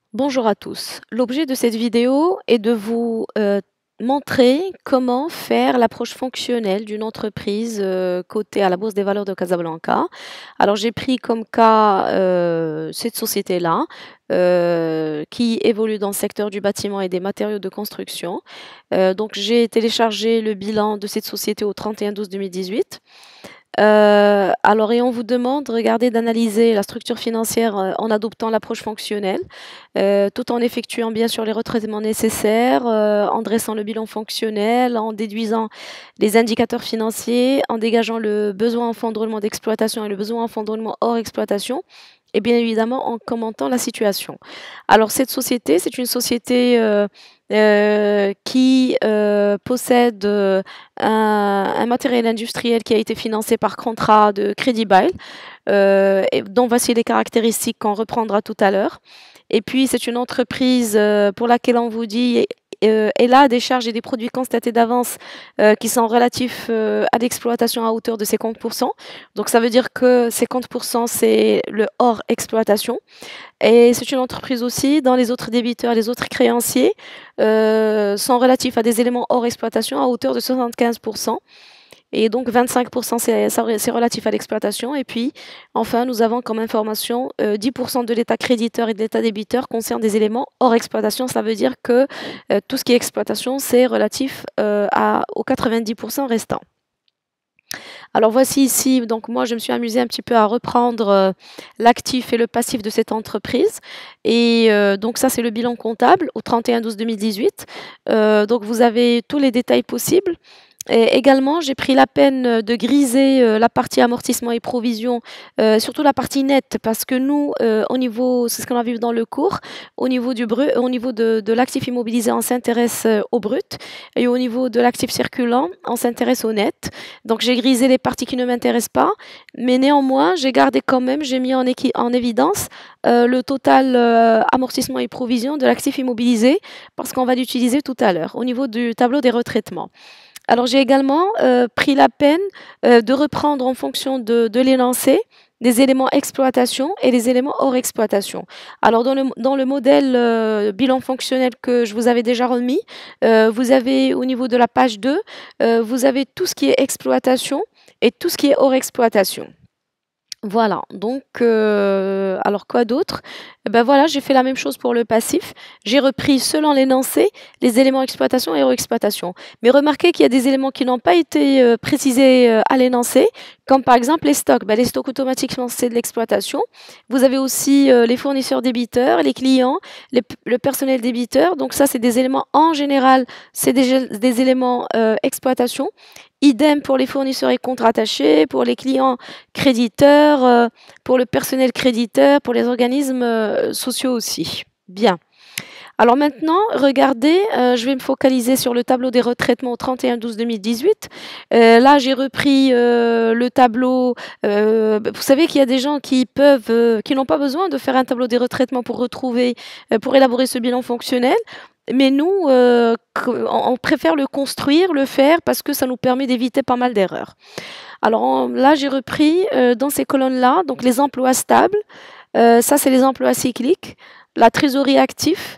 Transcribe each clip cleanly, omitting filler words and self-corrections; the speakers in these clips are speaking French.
Bonjour à tous. L'objet de cette vidéo est de vous montrer comment faire l'approche fonctionnelle d'une entreprise cotée à la Bourse des valeurs de Casablanca. Alors j'ai pris comme cas cette société-là qui évolue dans le secteur du bâtiment et des matériaux de construction. Donc j'ai téléchargé le bilan de cette société au 31/12/2018. Alors et on vous demande, regardez, d'analyser la structure financière, en adoptant l'approche fonctionnelle, tout en effectuant bien sûr les retraitements nécessaires, en dressant le bilan fonctionnel, en déduisant les indicateurs financiers, en dégageant le besoin en fonds de roulement d'exploitation et le besoin en fonds de roulement hors exploitation et bien évidemment en commentant la situation. Alors cette société, c'est une société, qui, possède, un matériel industriel qui a été financé par contrat de crédit bail, et dont voici les caractéristiques qu'on reprendra tout à l'heure. Et puis c'est une entreprise, pour laquelle on vous dit, elle a des charges et des produits constatés d'avance, qui sont relatifs, à l'exploitation à hauteur de 50%. Donc ça veut dire que 50%, c'est le hors exploitation. Et c'est une entreprise aussi dont les autres débiteurs, les autres créanciers, sont relatifs à des éléments hors exploitation à hauteur de 75%. Et donc 25%, c'est relatif à l'exploitation. Et puis, enfin, nous avons comme information 10% de l'état créditeur et de l'état débiteur concerne des éléments hors exploitation. Ça veut dire que tout ce qui est exploitation, c'est relatif aux 90% restants. Alors voici ici, donc moi je me suis amusée un petit peu à reprendre l'actif et le passif de cette entreprise. Et donc ça c'est le bilan comptable au 31/12/2018. Donc vous avez tous les détails possibles. Et également, j'ai pris la peine de griser la partie amortissement et provision, surtout la partie nette, parce que nous, au niveau, c'est ce qu'on a vu dans le cours, au niveau au niveau de l'actif immobilisé, on s'intéresse au brut, et au niveau de l'actif circulant, on s'intéresse au net. Donc j'ai grisé les parties qui ne m'intéressent pas, mais néanmoins, j'ai gardé quand même, j'ai mis en évidence le total amortissement et provision de l'actif immobilisé, parce qu'on va l'utiliser tout à l'heure, au niveau du tableau des retraitements. Alors j'ai également pris la peine de reprendre en fonction de l'énoncé des éléments exploitation et les éléments hors exploitation. Alors dans le modèle bilan fonctionnel que je vous avais déjà remis, vous avez au niveau de la page 2, vous avez tout ce qui est exploitation et tout ce qui est hors exploitation. Voilà, donc alors quoi d'autre? Eh ben voilà, j'ai fait la même chose pour le passif. J'ai repris selon l'énoncé les éléments exploitation et hors exploitation. Mais remarquez qu'il y a des éléments qui n'ont pas été précisés à l'énoncé, comme par exemple les stocks. Ben, les stocks automatiquement, c'est de l'exploitation. Vous avez aussi les fournisseurs débiteurs, les clients, le personnel débiteur. Donc ça, c'est des éléments en général, c'est des éléments exploitation. Idem pour les fournisseurs et comptes rattachés, pour les clients créditeurs, pour le personnel créditeur, pour les organismes sociaux aussi. Bien. Alors maintenant, regardez, je vais me focaliser sur le tableau des retraitements au 31/12/2018. Là, j'ai repris le tableau. Vous savez qu'il y a des gens qui qui n'ont pas besoin de faire un tableau des retraitements pour retrouver, pour élaborer ce bilan fonctionnel. Mais nous, on préfère le construire, le faire, parce que ça nous permet d'éviter pas mal d'erreurs. Alors là, j'ai repris dans ces colonnes-là, donc les emplois stables, ça c'est les emplois cycliques, la trésorerie active,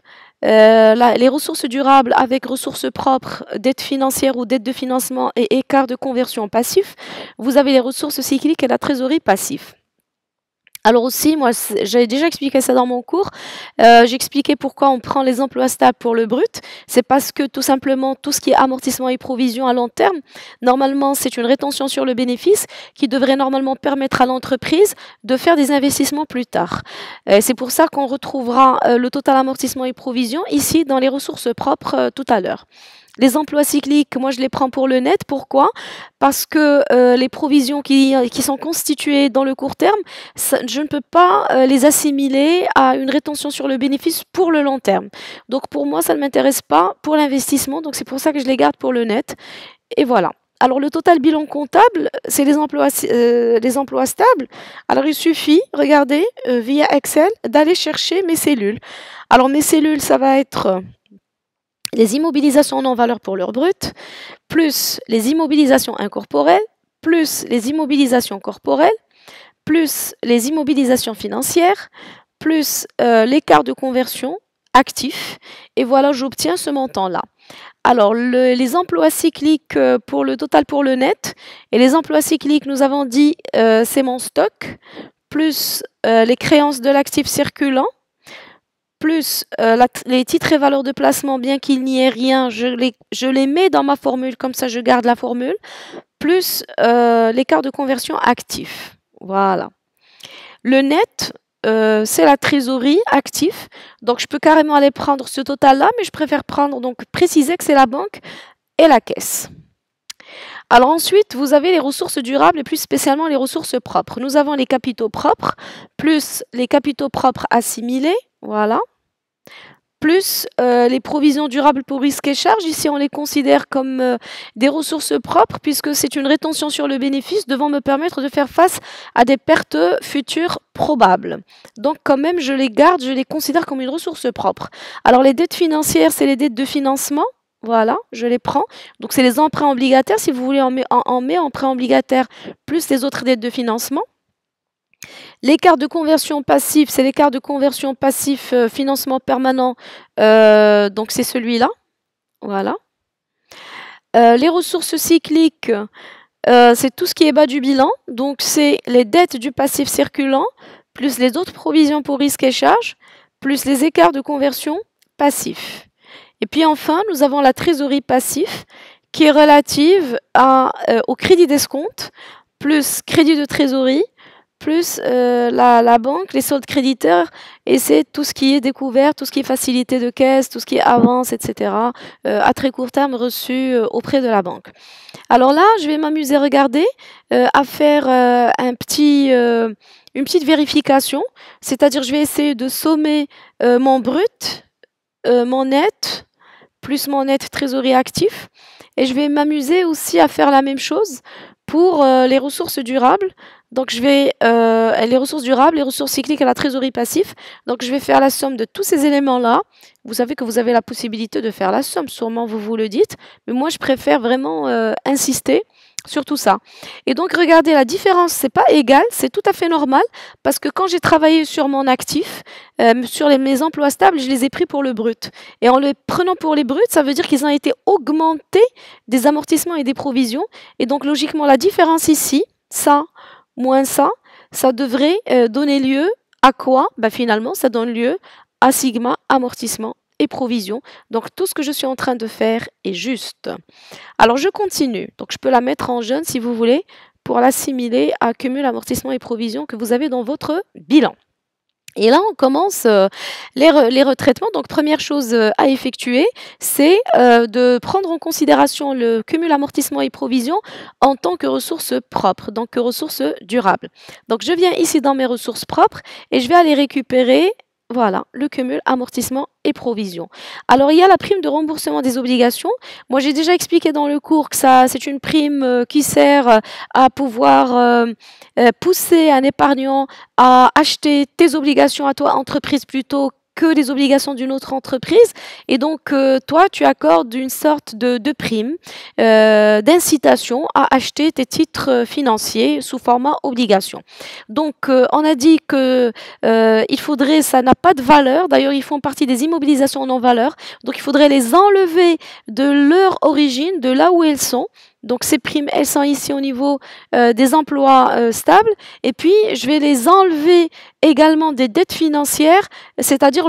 les ressources durables avec ressources propres, dette financière ou dette de financement et écart de conversion passif. Vous avez les ressources cycliques et la trésorerie passive. Alors aussi, moi, j'avais déjà expliqué ça dans mon cours. J'ai expliqué pourquoi on prend les emplois stables pour le brut. C'est parce que tout simplement, tout ce qui est amortissement et provision à long terme, normalement, c'est une rétention sur le bénéfice qui devrait normalement permettre à l'entreprise de faire des investissements plus tard. C'est pour ça qu'on retrouvera le total amortissement et provision ici dans les ressources propres tout à l'heure. Les emplois cycliques, moi je les prends pour le net. Pourquoi? Parce que les provisions qui sont constituées dans le court terme, je ne peux pas les assimiler à une rétention sur le bénéfice pour le long terme. Donc pour moi, ça ne m'intéresse pas pour l'investissement. Donc c'est pour ça que je les garde pour le net. Et voilà. Alors le total bilan comptable, c'est les emplois stables. Alors il suffit, regardez, via Excel, d'aller chercher mes cellules. Alors mes cellules, ça va être les immobilisations non valeur pour l'heure brute, plus les immobilisations incorporelles, plus les immobilisations corporelles, plus les immobilisations financières, plus l'écart de conversion actif. Et voilà, j'obtiens ce montant-là. Alors, les emplois cycliques pour le total pour le net. Et les emplois cycliques, nous avons dit, c'est mon stock, plus les créances de l'actif circulant, plus les titres et valeurs de placement, bien qu'il n'y ait rien, je les mets dans ma formule, comme ça je garde la formule, plus l'écart de conversion actif. Voilà. Le net, c'est la trésorerie actif. Donc, je peux carrément aller prendre ce total-là, mais je préfère préciser que c'est la banque et la caisse. Alors ensuite, vous avez les ressources durables et plus spécialement les ressources propres. Nous avons les capitaux propres, plus les capitaux propres assimilés, voilà, plus les provisions durables pour risques et charges. Ici, on les considère comme des ressources propres puisque c'est une rétention sur le bénéfice devant me permettre de faire face à des pertes futures probables. Donc quand même, je les garde, je les considère comme une ressource propre. Alors les dettes financières, c'est les dettes de financement. Voilà, je les prends. Donc c'est les emprunts obligataires. Si vous voulez, on met emprunt obligataire plus les autres dettes de financement. L'écart de conversion passif, c'est l'écart de conversion passif financement permanent. Donc c'est celui-là. Voilà. Les ressources cycliques, c'est tout ce qui est bas du bilan. Donc c'est les dettes du passif circulant, plus les autres provisions pour risques et charges, plus les écarts de conversion passifs. Et puis enfin, nous avons la trésorerie passif qui est relative au crédit d'escompte, plus crédit de trésorerie, plus la banque, les soldes créditeurs, et c'est tout ce qui est découvert, tout ce qui est facilité de caisse, tout ce qui est avance, etc., à très court terme reçu auprès de la banque. Alors là, je vais m'amuser, regarder, à faire une petite vérification, c'est-à-dire je vais essayer de sommer mon brut, mon net, plus mon net trésorerie actif. Et je vais m'amuser aussi à faire la même chose pour les ressources durables. Donc je vais, les ressources durables, les ressources cycliques et la trésorerie passive. Donc je vais faire la somme de tous ces éléments-là. Vous savez que vous avez la possibilité de faire la somme, sûrement vous vous le dites. Mais moi je préfère vraiment insister sur tout ça. Et donc regardez, la différence, c'est pas égal, c'est tout à fait normal, parce que quand j'ai travaillé sur mon actif, sur mes emplois stables, je les ai pris pour le brut. Et en les prenant pour les bruts, ça veut dire qu'ils ont été augmentés des amortissements et des provisions. Et donc logiquement, la différence ici, ça moins ça devrait donner lieu à quoi? Finalement, ça donne lieu à sigma, amortissement et provision. Donc tout ce que je suis en train de faire est juste. Alors je continue. Donc je peux la mettre en jaune si vous voulez pour l'assimiler à cumul, amortissement et provision que vous avez dans votre bilan. Et là, on commence les retraitements. Donc, première chose à effectuer, c'est de prendre en considération le cumul, amortissement et provision en tant que ressources propres, donc que ressources durables. Donc, je viens ici dans mes ressources propres et je vais aller récupérer, voilà, le cumul, amortissement et provision. Alors, il y a la prime de remboursement des obligations. Moi, j'ai déjà expliqué dans le cours que c'est une prime qui sert à pouvoir pousser un épargnant à acheter tes obligations à toi, entreprise, plutôt que les obligations d'une autre entreprise. Et donc, toi, tu accordes une sorte de prime, d'incitation à acheter tes titres financiers sous format obligation. Donc, on a dit que il faudrait, ça n'a pas de valeur. D'ailleurs, ils font partie des immobilisations non valeur. Donc, il faudrait les enlever de leur origine, de là où elles sont. Donc ces primes, elles sont ici au niveau des emplois stables. Et puis, je vais les enlever également des dettes financières, c'est-à-dire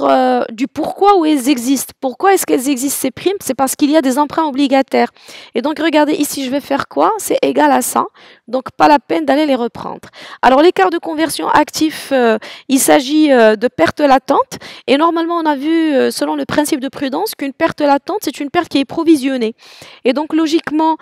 du pourquoi où elles existent. Pourquoi est-ce qu'elles existent ces primes? C'est parce qu'il y a des emprunts obligataires. Et donc, regardez, ici, je vais faire quoi? C'est égal à ça. Donc, pas la peine d'aller les reprendre. Alors, l'écart de conversion actif, il s'agit de perte latente. Et normalement, on a vu, selon le principe de prudence, qu'une perte latente, c'est une perte qui est provisionnée. Et donc, logiquement,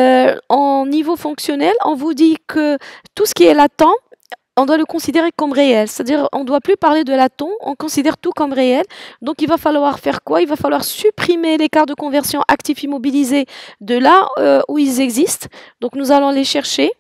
en niveau fonctionnel, on vous dit que tout ce qui est latent, on doit le considérer comme réel. C'est-à-dire, on ne doit plus parler de latent, on considère tout comme réel. Donc, il va falloir faire quoi? Il va falloir supprimer l'écart de conversion actif immobilisé de là où ils existent. Donc, nous allons les chercher.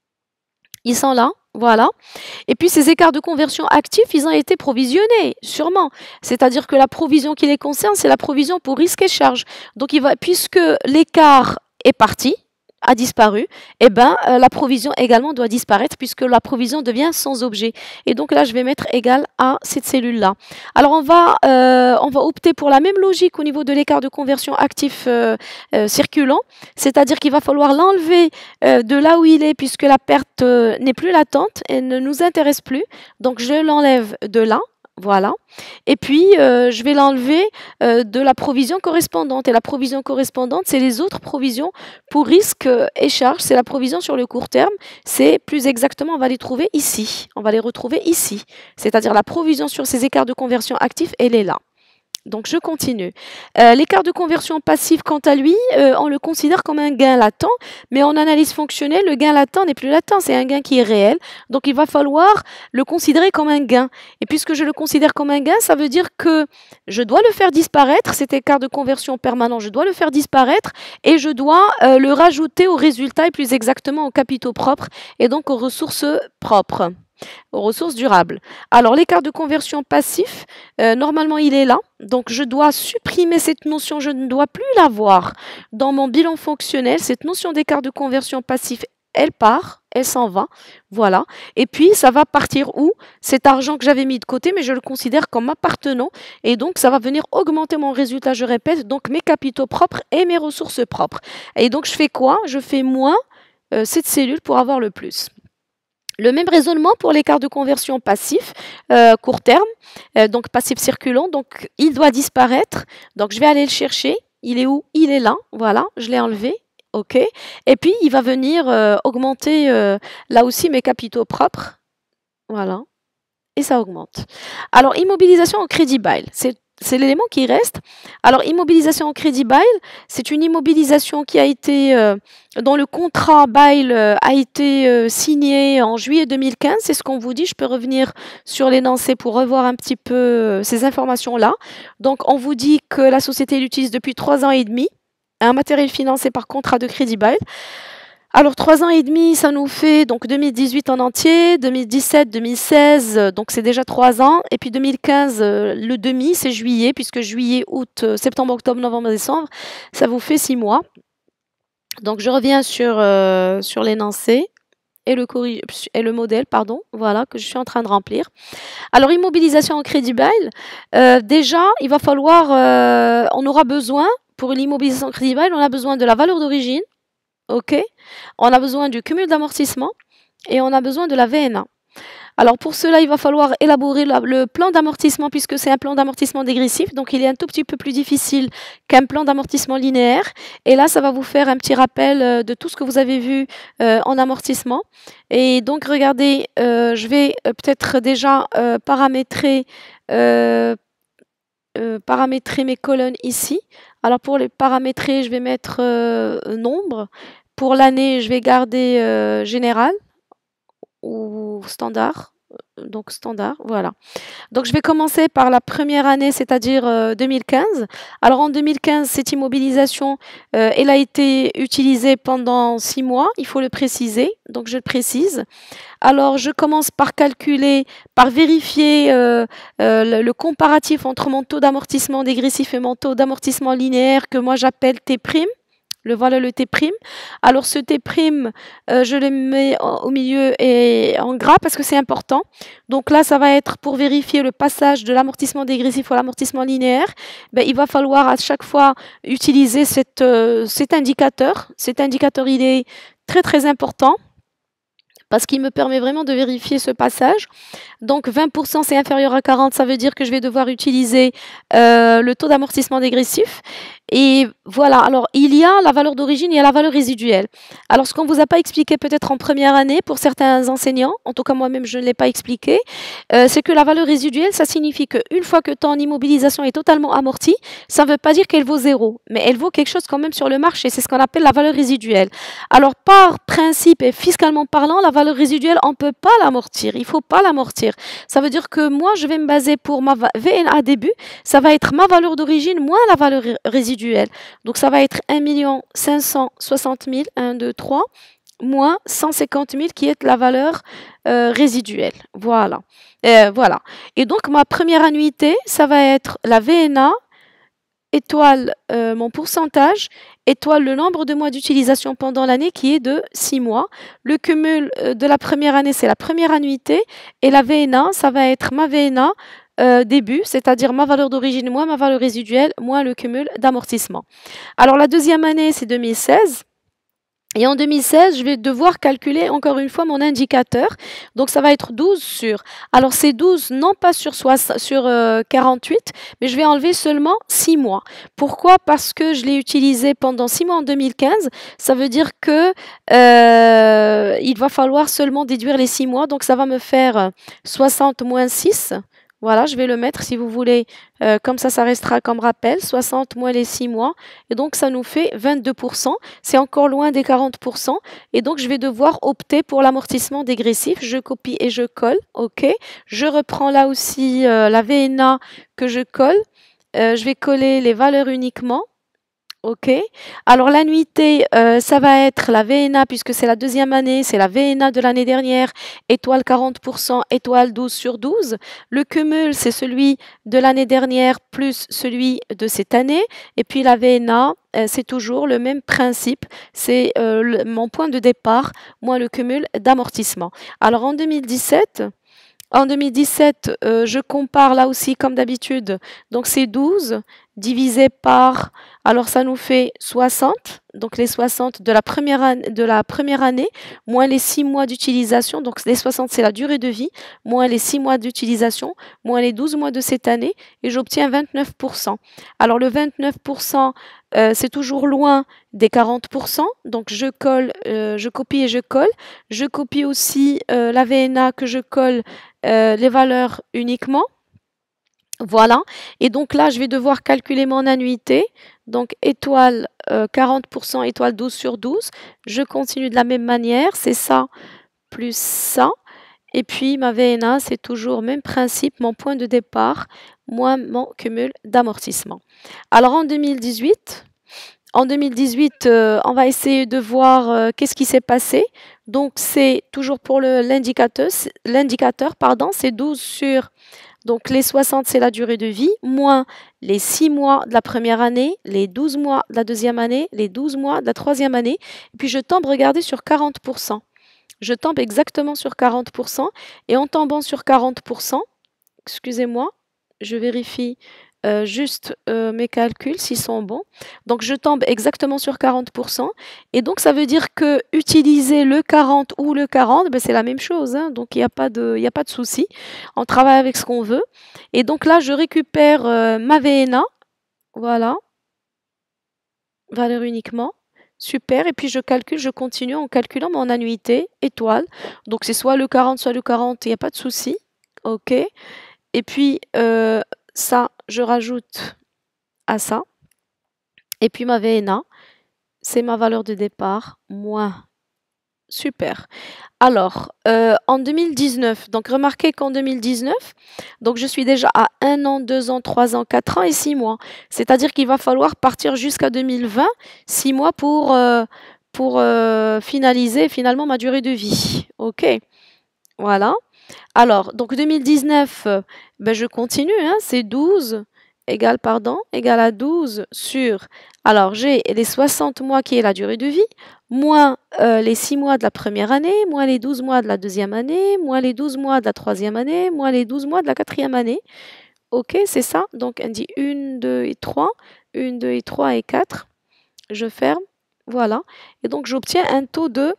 Ils sont là. Voilà. Et puis, ces écarts de conversion actifs, ils ont été provisionnés, sûrement. C'est-à-dire que la provision qui les concerne, c'est la provision pour risques et charges. Donc, puisque l'écart est parti, a disparu, et ben la provision également doit disparaître puisque la provision devient sans objet. Et donc là, je vais mettre égal à cette cellule-là. Alors on va opter pour la même logique au niveau de l'écart de conversion actif circulant, c'est-à-dire qu'il va falloir l'enlever de là où il est puisque la perte n'est plus latente, elle ne nous intéresse plus. Donc je l'enlève de là. Voilà. Et puis, je vais l'enlever de la provision correspondante. Et la provision correspondante, c'est les autres provisions pour risque et charges. C'est la provision sur le court terme. C'est plus exactement, on va les trouver ici. On va les retrouver ici. C'est-à-dire la provision sur ces écarts de conversion actifs, elle est là. Donc, je continue. L'écart de conversion passif, quant à lui, on le considère comme un gain latent, mais en analyse fonctionnelle, le gain latent n'est plus latent, c'est un gain qui est réel. Donc, il va falloir le considérer comme un gain. Et puisque je le considère comme un gain, ça veut dire que je dois le faire disparaître, cet écart de conversion permanent, je dois le faire disparaître et je dois le rajouter au résultat et plus exactement aux capitaux propres et donc aux ressources propres, aux ressources durables. Alors, l'écart de conversion passif, normalement, il est là. Donc, je dois supprimer cette notion, je ne dois plus l'avoir dans mon bilan fonctionnel. Cette notion d'écart de conversion passif, elle part, elle s'en va. Voilà. Et puis, ça va partir où? Cet argent que j'avais mis de côté, mais je le considère comme appartenant. Et donc, ça va venir augmenter mon résultat, je répète, donc mes capitaux propres et mes ressources propres. Et donc, je fais quoi? Je fais moins cette cellule pour avoir le plus. Le même raisonnement pour l'écart de conversion passif, court terme, donc passif circulant, donc il doit disparaître, donc je vais aller le chercher, il est où? Il est là, voilà, je l'ai enlevé, ok, et puis il va venir augmenter là aussi mes capitaux propres, voilà, et ça augmente. Alors, immobilisation en crédit bail, c'est l'élément qui reste. Alors, immobilisation en crédit bail, c'est une immobilisation qui a été, dont le contrat bail a été signé en juillet 2015. C'est ce qu'on vous dit. Je peux revenir sur l'énoncé pour revoir un petit peu ces informations-là. Donc, on vous dit que la société l'utilise depuis 3 ans et demi, un matériel financé par contrat de crédit bail. Alors, 3 ans et demi, ça nous fait donc 2018 en entier, 2017, 2016, donc c'est déjà 3 ans. Et puis 2015, le demi, c'est juillet, puisque juillet, août, septembre, octobre, novembre, décembre, ça vous fait 6 mois. Donc, je reviens sur l'énoncé et le modèle, pardon, voilà, que je suis en train de remplir. Alors, immobilisation en crédit bail, déjà, il va falloir, on aura besoin, pour l'immobilisation en crédit bail, on a besoin de la valeur d'origine. OK. On a besoin du cumul d'amortissement et on a besoin de la VNA. Alors pour cela, il va falloir élaborer le plan d'amortissement puisque c'est un plan d'amortissement dégressif. Donc il est un tout petit peu plus difficile qu'un plan d'amortissement linéaire. Et là, ça va vous faire un petit rappel de tout ce que vous avez vu en amortissement. Et donc regardez, je vais peut-être déjà paramétrer mes colonnes ici. Alors pour les paramétrer, je vais mettre nombre. Pour l'année, je vais garder général ou standard. Donc standard, voilà. Donc je vais commencer par la première année, c'est-à-dire 2015. Alors en 2015, cette immobilisation, elle a été utilisée pendant 6 mois, il faut le préciser, donc je le précise. Alors je commence par calculer, par vérifier le comparatif entre mon taux d'amortissement dégressif et mon taux d'amortissement linéaire que moi j'appelle T'. Voilà le T'. Alors ce T', je le mets au milieu et en gras parce que c'est important. Donc là, ça va être pour vérifier le passage de l'amortissement dégressif à l'amortissement linéaire. Ben, il va falloir à chaque fois utiliser cet indicateur. Cet indicateur, il est très très important parce qu'il me permet vraiment de vérifier ce passage. Donc 20% c'est inférieur à 40, ça veut dire que je vais devoir utiliser le taux d'amortissement dégressif. Et voilà, alors il y a la valeur d'origine, il y a la valeur résiduelle. Alors ce qu'on ne vous a pas expliqué peut-être en première année pour certains enseignants, en tout cas moi-même je ne l'ai pas expliqué, c'est que la valeur résiduelle, ça signifie qu'une fois que ton immobilisation est totalement amortie, ça ne veut pas dire qu'elle vaut 0, mais elle vaut quelque chose quand même sur le marché, c'est ce qu'on appelle la valeur résiduelle. Alors par principe et fiscalement parlant, la valeur résiduelle, on ne peut pas l'amortir, il ne faut pas l'amortir. Ça veut dire que moi je vais me baser pour ma VNA début, ça va être ma valeur d'origine moins la valeur résiduelle. Donc ça va être 1 560 000, 1, 2, 3, moins 150 000 qui est la valeur résiduelle. Voilà. Voilà. Et donc ma première annuité, ça va être la VNA, étoile mon pourcentage, étoile le nombre de mois d'utilisation pendant l'année qui est de 6 mois. Le cumul de la première année, c'est la première annuité. Et la VNA, ça va être ma VNA début, c'est-à-dire ma valeur d'origine moins ma valeur résiduelle moins le cumul d'amortissement. Alors la deuxième année, c'est 2016. Et en 2016, je vais devoir calculer encore une fois mon indicateur. Donc ça va être 12 sur. Alors c'est 12 non pas sur 48, mais je vais enlever seulement 6 mois. Pourquoi? Parce que je l'ai utilisé pendant 6 mois en 2015. Ça veut dire que il va falloir seulement déduire les 6 mois. Donc ça va me faire 60 moins 6. Voilà, je vais le mettre si vous voulez, comme ça restera comme rappel, 60 moins les 6 mois, et donc ça nous fait 22%, c'est encore loin des 40%, et donc je vais devoir opter pour l'amortissement dégressif, je copie et je colle, ok, je reprends là aussi la VNA que je colle, je vais coller les valeurs uniquement. Ok. Alors l'annuité, ça va être la VNA puisque c'est la deuxième année, c'est la VNA de l'année dernière, étoile 40%, étoile 12 sur 12. Le cumul, c'est celui de l'année dernière plus celui de cette année. Et puis la VNA, c'est toujours le même principe, c'est mon point de départ moins le cumul d'amortissement. Alors en 2017, je compare là aussi comme d'habitude. Donc c'est 12 divisé par, alors ça nous fait 60. Donc les 60 de la première année, moins les 6 mois d'utilisation. Donc les 60 c'est la durée de vie, moins les 6 mois d'utilisation, moins les 12 mois de cette année. Et j'obtiens 29%. Alors le 29%, c'est toujours loin des 40%. Donc je copie et je colle. Je copie aussi la VNA que je colle les valeurs uniquement. Voilà. Et donc là, je vais devoir calculer mon annuité. Donc étoile 40%, étoile 12 sur 12. Je continue de la même manière. C'est ça plus ça. Et puis ma VNA, c'est toujours le même principe, mon point de départ, moins mon cumul d'amortissement. Alors en 2018, on va essayer de voir qu'est-ce qui s'est passé. Donc c'est toujours pour l'indicateur, c'est 12 sur, donc les 60 c'est la durée de vie, moins les 6 mois de la première année, les 12 mois de la deuxième année, les 12 mois de la troisième année, et puis je tombe, regardez, sur 40%. Je tombe exactement sur 40%, et en tombant sur 40%, excusez-moi, je vérifie juste mes calculs s'ils sont bons. Donc je tombe exactement sur 40%. Et donc ça veut dire que utiliser le 40 ou le 40, ben, c'est la même chose. Hein, donc il n'y a pas de souci. On travaille avec ce qu'on veut. Et donc là, je récupère ma VNA. Voilà. Valeur uniquement. Super. Et puis je continue en calculant mon annuité étoile. Donc c'est soit le 40, soit le 40. Il n'y a pas de souci. OK. Et puis ça, je rajoute à ça. Et puis ma VNA, c'est ma valeur de départ, moins. Super. Alors, en 2019, donc remarquez qu'en 2019, donc je suis déjà à 1 an, 2 ans, 3 ans, 4 ans et 6 mois. C'est-à-dire qu'il va falloir partir jusqu'à 2020, 6 mois pour finaliser finalement ma durée de vie. OK. Voilà. Alors, donc 2019, ben je continue, hein, c'est 12 égale à 12 sur, alors j'ai les 60 mois qui est la durée de vie, moins les 6 mois de la première année, moins les 12 mois de la deuxième année, moins les 12 mois de la troisième année, moins les 12 mois de la quatrième année. Ok, c'est ça. Donc on dit 1, 2 et 3, 1, 2 et 3 et 4. Je ferme, voilà. Et donc j'obtiens un taux de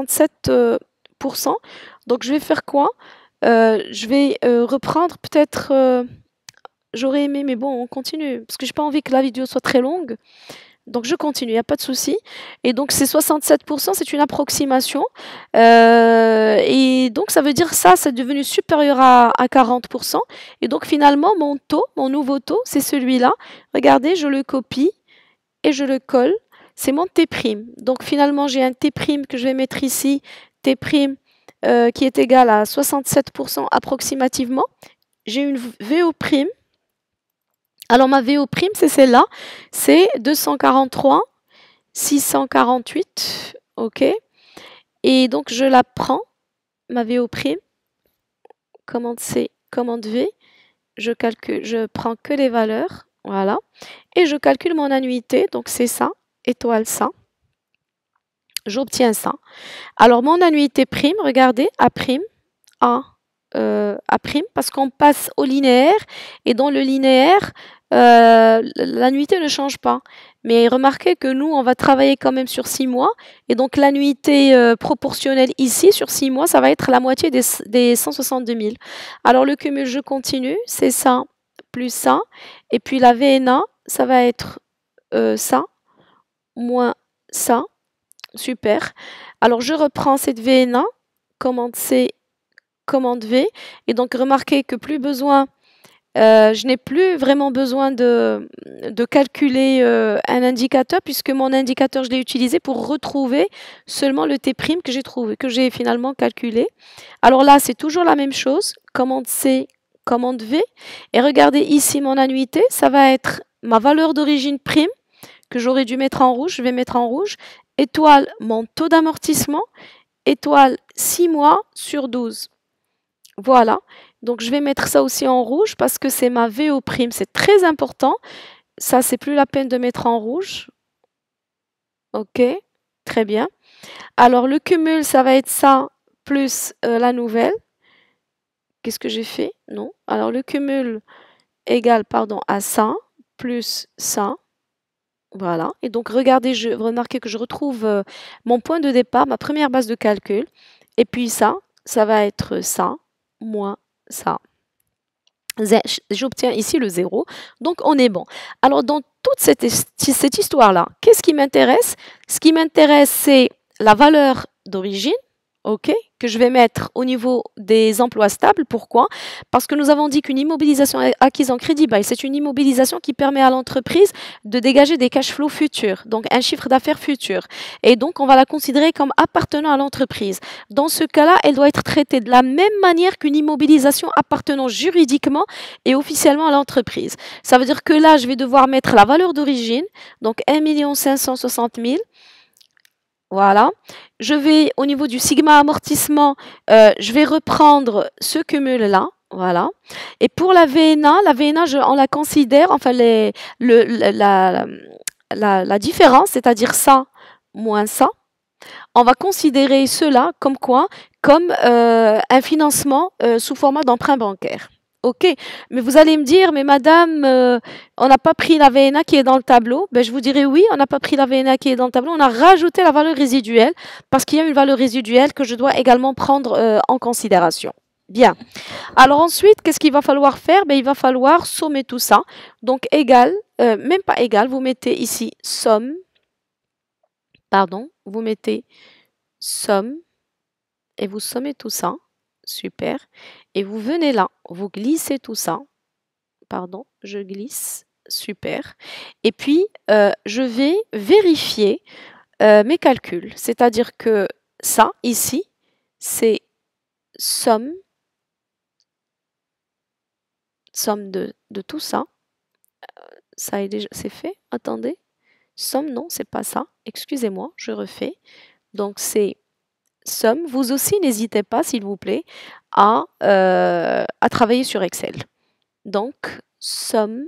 67%. Donc je vais faire quoi? Je vais reprendre peut-être, j'aurais aimé, mais bon, on continue, parce que j'ai pas envie que la vidéo soit très longue. Donc je continue, il n'y a pas de souci. Et donc ces 67%, c'est une approximation. Et donc ça veut dire ça, c'est devenu supérieur à 40%. Et donc finalement, mon taux, mon nouveau taux, c'est celui-là. Regardez, je le copie et je le colle. C'est mon T'. Donc finalement, j'ai un T' que je vais mettre ici, T' qui est égal à 67% approximativement. J'ai une VO'. Alors ma VO', c'est celle-là, c'est 243 648, ok. Et donc je la prends, ma VO', commande C, commande V, je calcule, je prends que les valeurs, voilà, et je calcule mon annuité, donc c'est ça, étoile ça. J'obtiens ça. Alors, mon annuité prime, regardez, A prime, A prime, parce qu'on passe au linéaire, et dans le linéaire, l'annuité ne change pas. Mais remarquez que nous, on va travailler quand même sur 6 mois, et donc l'annuité proportionnelle ici, sur 6 mois, ça va être la moitié des 162 000. Alors, le cumul, je continue, c'est ça, plus ça, et puis la VNA, ça va être ça, moins ça, super. Alors, je reprends cette VNA, commande C, commande V, et donc remarquez que plus besoin, je n'ai plus vraiment besoin de calculer un indicateur, puisque mon indicateur, je l'ai utilisé pour retrouver seulement le T' que j'ai finalement calculé. Alors là, c'est toujours la même chose, commande C, commande V, et regardez ici mon annuité, ça va être ma valeur d'origine prime, que j'aurais dû mettre en rouge, je vais mettre en rouge, étoile mon taux d'amortissement, étoile 6 mois sur 12. Voilà, donc je vais mettre ça aussi en rouge parce que c'est ma VO prime, c'est très important. Ça, c'est plus la peine de mettre en rouge. Ok, très bien. Alors le cumul, ça va être ça plus la nouvelle. Qu'est-ce que j'ai fait? Non. Alors le cumul égale, pardon, à ça plus ça. Voilà. Et donc regardez, remarquez que je retrouve mon point de départ, ma première base de calcul. Et puis ça va être ça moins ça. J'obtiens ici le 0, donc on est bon. Alors dans toute cette histoire-là, qu'est-ce qui m'intéresse? Ce qui m'intéresse, c'est la valeur d'origine, ok, que je vais mettre au niveau des emplois stables. Pourquoi? Parce que nous avons dit qu'une immobilisation acquise en crédit bail, c'est une immobilisation qui permet à l'entreprise de dégager des cash flows futurs, donc un chiffre d'affaires futur. Et donc, on va la considérer comme appartenant à l'entreprise. Dans ce cas-là, elle doit être traitée de la même manière qu'une immobilisation appartenant juridiquement et officiellement à l'entreprise. Ça veut dire que là, je vais devoir mettre la valeur d'origine, donc 1 560 000. Voilà. Je vais, au niveau du sigma amortissement, je vais reprendre ce cumul-là. Voilà. Et pour la VNA, on la considère, enfin, la différence, c'est-à-dire ça moins ça, on va considérer cela comme quoi? Comme un financement sous format d'emprunt bancaire. Ok, mais vous allez me dire, mais madame, on n'a pas pris la VNA qui est dans le tableau. Ben, je vous dirais oui, on n'a pas pris la VNA qui est dans le tableau, on a rajouté la valeur résiduelle parce qu'il y a une valeur résiduelle que je dois également prendre en considération. Bien. Alors ensuite, qu'est-ce qu'il va falloir faire? Ben, il va falloir sommer tout ça. Donc égal, même pas égal, vous mettez ici somme. Pardon, vous mettez somme et vous sommez tout ça. Super. Et vous venez là, vous glissez tout ça. Pardon, je glisse. Super. Et puis, je vais vérifier mes calculs. C'est-à-dire que ça, ici, c'est somme de tout ça. Ça est déjà, c'est fait. Attendez. Somme, non, c'est pas ça. Excusez-moi, je refais. Donc, c'est somme. Vous aussi, n'hésitez pas, s'il vous plaît, à travailler sur Excel. Donc, somme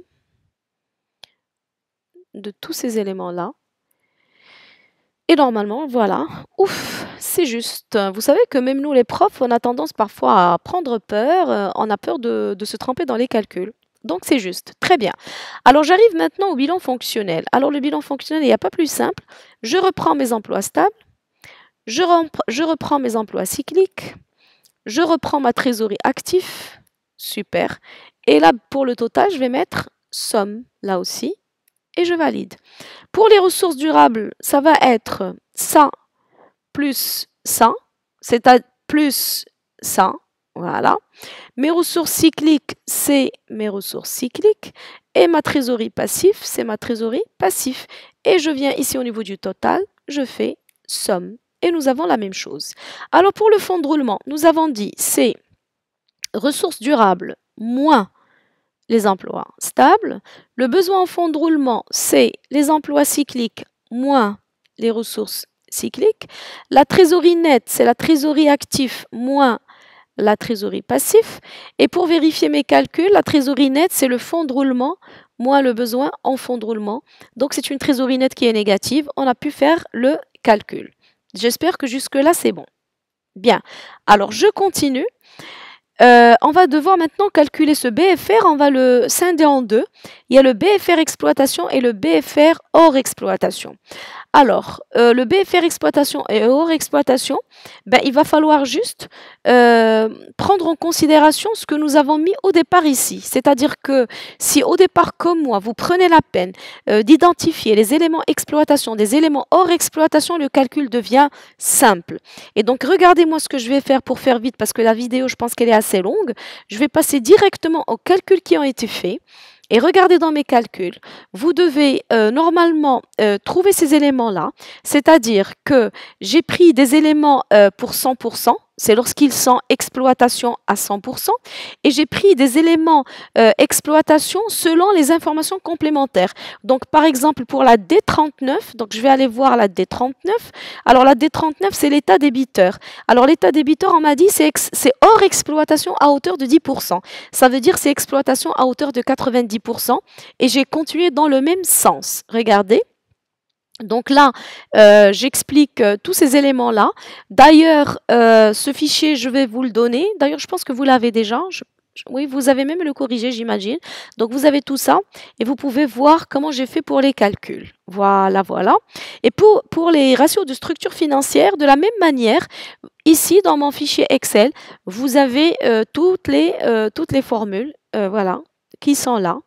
de tous ces éléments-là. Et normalement, voilà, ouf, c'est juste. Vous savez que même nous, les profs, on a tendance parfois à prendre peur, on a peur de se tromper dans les calculs. Donc, c'est juste. Très bien. Alors, j'arrive maintenant au bilan fonctionnel. Alors, le bilan fonctionnel, il n'y a pas plus simple. Je reprends mes emplois stables. Je reprends mes emplois cycliques. Je reprends ma trésorerie active. Super. Et là, pour le total, je vais mettre somme, là aussi. Et je valide. Pour les ressources durables, ça va être ça plus ça, c'est-à-dire plus ça. Voilà. Mes ressources cycliques, c'est mes ressources cycliques. Et ma trésorerie passive, c'est ma trésorerie passive. Et je viens ici au niveau du total, je fais somme. Et nous avons la même chose. Alors pour le fonds de roulement, nous avons dit c'est ressources durables moins les emplois stables. Le besoin en fonds de roulement, c'est les emplois cycliques moins les ressources cycliques. La trésorerie nette, c'est la trésorerie active moins la trésorerie passif. Et pour vérifier mes calculs, la trésorerie nette, c'est le fonds de roulement moins le besoin en fonds de roulement. Donc, c'est une trésorerie nette qui est négative. On a pu faire le calcul. J'espère que jusque-là, c'est bon. Bien. Alors, je continue. On va devoir maintenant calculer ce BFR. On va le scinder en deux. Il y a le BFR exploitation et le BFR hors exploitation. Alors, le BFR exploitation et hors exploitation, ben, il va falloir juste prendre en considération ce que nous avons mis au départ ici. C'est-à-dire que si au départ, comme moi, vous prenez la peine d'identifier les éléments exploitation des éléments hors exploitation, le calcul devient simple. Et donc, regardez-moi ce que je vais faire pour faire vite, parce que la vidéo, je pense qu'elle est assez longue. Je vais passer directement aux calculs qui ont été faits. Et regardez dans mes calculs, vous devez normalement trouver ces éléments-là, c'est-à-dire que j'ai pris des éléments pour 100%, c'est lorsqu'ils sont exploitation à 100%, et j'ai pris des éléments exploitation selon les informations complémentaires. Donc par exemple pour la D39, donc je vais aller voir la D39. Alors la D39 c'est l'état débiteur. Alors l'état débiteur on m'a dit c'est hors exploitation à hauteur de 10%. Ça veut dire c'est exploitation à hauteur de 90%, et j'ai continué dans le même sens. Regardez. Donc là, j'explique tous ces éléments-là. D'ailleurs, ce fichier, je vais vous le donner. D'ailleurs, je pense que vous l'avez déjà. Oui, vous avez même le corrigé, j'imagine. Donc, vous avez tout ça et vous pouvez voir comment j'ai fait pour les calculs. Voilà, voilà. Et pour les ratios de structure financière, de la même manière, ici, dans mon fichier Excel, vous avez toutes les formules, voilà, qui sont là.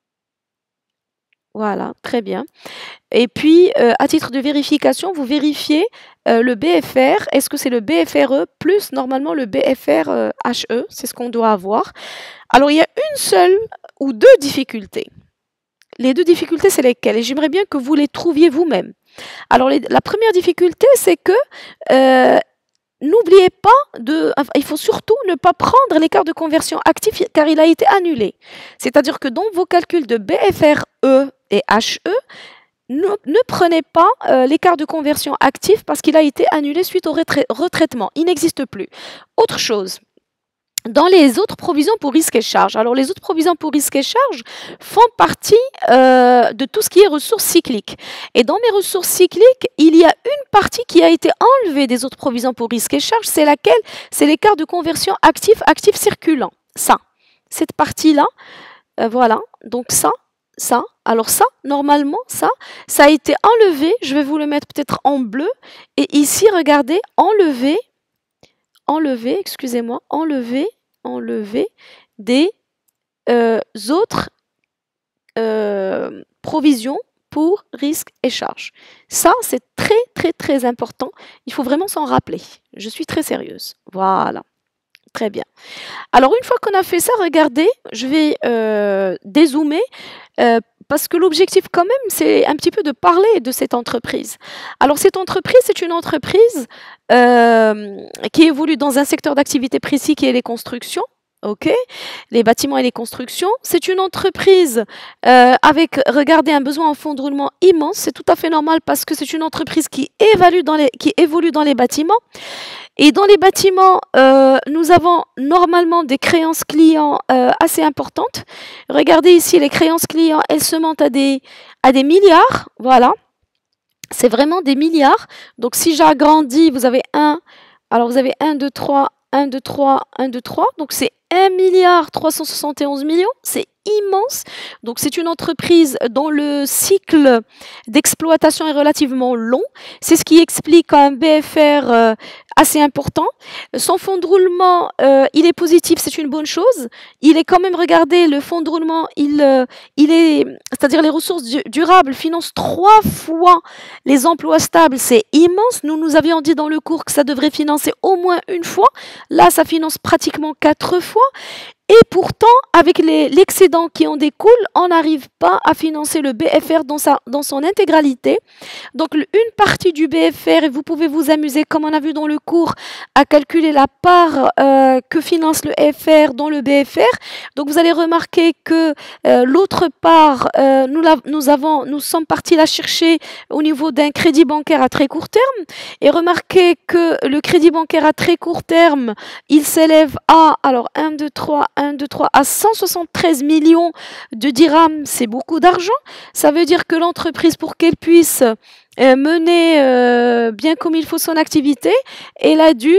Voilà, très bien. Et puis, à titre de vérification, vous vérifiez le BFR. Est-ce que c'est le BFRE plus normalement le BFR HE? C'est ce qu'on doit avoir. Alors, il y a une seule ou deux difficultés. Les deux difficultés, c'est lesquelles? Et j'aimerais bien que vous les trouviez vous-même. Alors, la première difficulté, c'est que n'oubliez pas il faut surtout ne pas prendre l'écart de conversion actif car il a été annulé. C'est-à-dire que dans vos calculs de BFRE et HE, ne prenez pas l'écart de conversion actif parce qu'il a été annulé suite au retraitement. Il n'existe plus. Autre chose. Dans les autres provisions pour risque et charges. Alors, les autres provisions pour risque et charges font partie de tout ce qui est ressources cycliques. Et dans mes ressources cycliques, il y a une partie qui a été enlevée des autres provisions pour risque et charges. C'est laquelle? C'est l'écart de conversion actif circulant. Ça. Cette partie-là, voilà. Donc, ça. Alors ça, normalement, ça a été enlevé. Je vais vous le mettre peut-être en bleu. Et ici, regardez, enlevé des autres provisions pour risques et charges. Ça, c'est très important. Il faut vraiment s'en rappeler. Je suis très sérieuse. Voilà. Très bien. Alors, une fois qu'on a fait ça, regardez, je vais dézoomer parce que l'objectif quand même, c'est un petit peu de parler de cette entreprise. Alors, cette entreprise, c'est une entreprise qui évolue dans un secteur d'activité précis qui est les constructions. Ok, les bâtiments et les constructions. C'est une entreprise avec, regardez, un besoin en fonds de roulement immense. C'est tout à fait normal parce que c'est une entreprise qui évolue dans les bâtiments. Et dans les bâtiments, nous avons normalement des créances clients assez importantes. Regardez ici, les créances clients, elles se montent à des milliards. Voilà, c'est vraiment des milliards. Donc, si j'agrandis, vous avez 1, 2, 3, 1, 2, 3, 1, 2, 3. Donc, c'est 1,371 milliard. C'est immense. Donc, c'est une entreprise dont le cycle d'exploitation est relativement long. C'est ce qui explique un BFR assez important. Son fonds de roulement, il est positif, c'est une bonne chose. Il est quand même, regardez, le fonds de roulement, c'est-à-dire les ressources durables financent 3 fois les emplois stables. C'est immense. Nous avions dit dans le cours que ça devrait financer au moins une fois. Là, ça finance pratiquement 4 fois. Et pourtant, avec l'excédent qui en découle, on n'arrive pas à financer le BFR dans son intégralité. Donc, une partie du BFR, et vous pouvez vous amuser, comme on a vu dans le cours, à calculer la part que finance le FR dans le BFR. Donc, vous allez remarquer que l'autre part, nous sommes partis la chercher au niveau d'un crédit bancaire à très court terme. Et remarquez que le crédit bancaire à très court terme, il s'élève à, alors 1, 2, 3, à 173 millions de dirhams. C'est beaucoup d'argent. Ça veut dire que l'entreprise, pour qu'elle puisse mener bien comme il faut son activité, elle a dû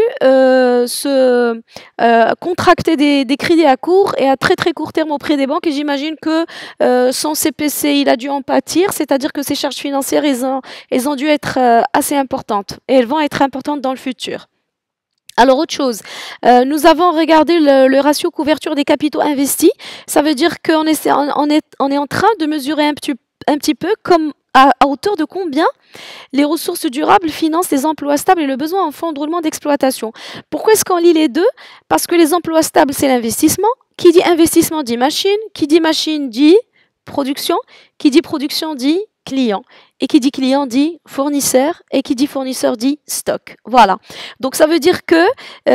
contracter des crédits à court et à très très court terme auprès des banques, et j'imagine que son CPC il a dû en pâtir, c'est-à-dire que ses charges financières elles ont dû être assez importantes, et elles vont être importantes dans le futur. Alors autre chose, nous avons regardé le ratio couverture des capitaux investis. Ça veut dire qu'on est en train de mesurer un petit peu comme à hauteur de combien les ressources durables financent les emplois stables et le besoin en fonds de roulement d'exploitation. Pourquoi est-ce qu'on lit les deux? Parce que les emplois stables, c'est l'investissement. Qui dit investissement dit machine. Qui dit machine dit production. Qui dit production dit client. Et qui dit client dit fournisseur. Et qui dit fournisseur dit stock. Voilà. Donc ça veut dire que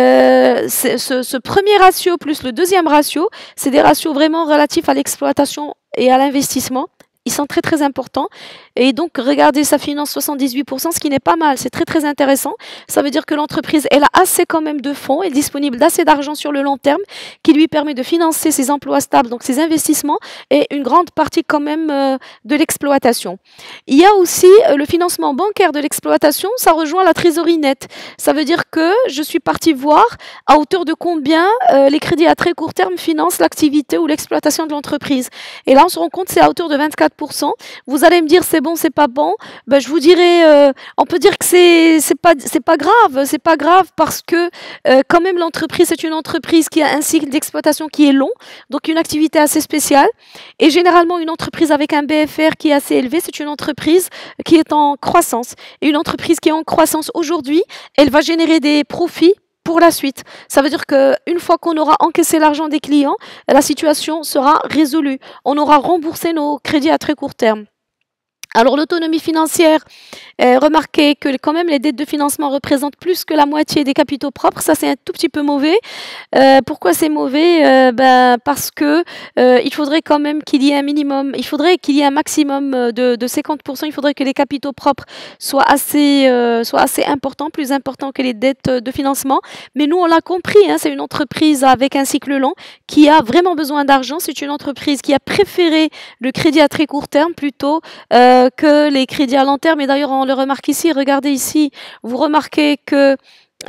ce premier ratio plus le deuxième ratio, c'est des ratios vraiment relatifs à l'exploitation et à l'investissement. Ils sont très très importants, et donc regardez, ça finance 78%, ce qui n'est pas mal, c'est très très intéressant. Ça veut dire que l'entreprise, elle a assez quand même de fonds, elle est disponible d'assez d'argent sur le long terme qui lui permet de financer ses emplois stables, donc ses investissements, et une grande partie quand même de l'exploitation. Il y a aussi le financement bancaire de l'exploitation, ça rejoint la trésorerie nette. Ça veut dire que je suis partie voir à hauteur de combien les crédits à très court terme financent l'activité ou l'exploitation de l'entreprise. Et là on se rend compte c'est à hauteur de 24%. Vous allez me dire c'est bon, c'est pas bon. Ben, je vous dirais, on peut dire que c'est pas grave parce que quand même l'entreprise c'est une entreprise qui a un cycle d'exploitation qui est long, donc une activité assez spéciale. Et généralement une entreprise avec un BFR qui est assez élevé, c'est une entreprise qui est en croissance. Et une entreprise qui est en croissance aujourd'hui, elle va générer des profits pour la suite. Ça veut dire qu'une fois qu'on aura encaissé l'argent des clients, la situation sera résolue. On aura remboursé nos crédits à très court terme. Alors l'autonomie financière, remarquez que quand même les dettes de financement représentent plus que la moitié des capitaux propres. Ça c'est un tout petit peu mauvais. Pourquoi c'est mauvais? Parce que il faudrait quand même qu'il y ait un minimum, il faudrait qu'il y ait un maximum de 50%. Il faudrait que les capitaux propres soient assez importants, plus importants que les dettes de financement. Mais nous on l'a compris, hein, c'est une entreprise avec un cycle long qui a vraiment besoin d'argent. C'est une entreprise qui a préféré le crédit à très court terme plutôt que les crédits à long terme. Et d'ailleurs, on le remarque ici, regardez ici, vous remarquez que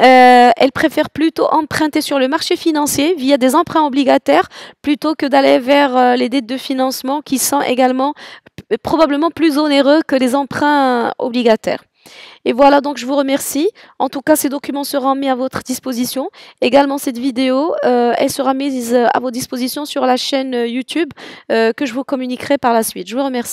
elle préfère plutôt emprunter sur le marché financier via des emprunts obligataires plutôt que d'aller vers les dettes de financement qui sont également probablement plus onéreux que les emprunts obligataires. Et voilà, donc je vous remercie. En tout cas, ces documents seront mis à votre disposition. Également, cette vidéo, elle sera mise à vos dispositions sur la chaîne YouTube que je vous communiquerai par la suite. Je vous remercie.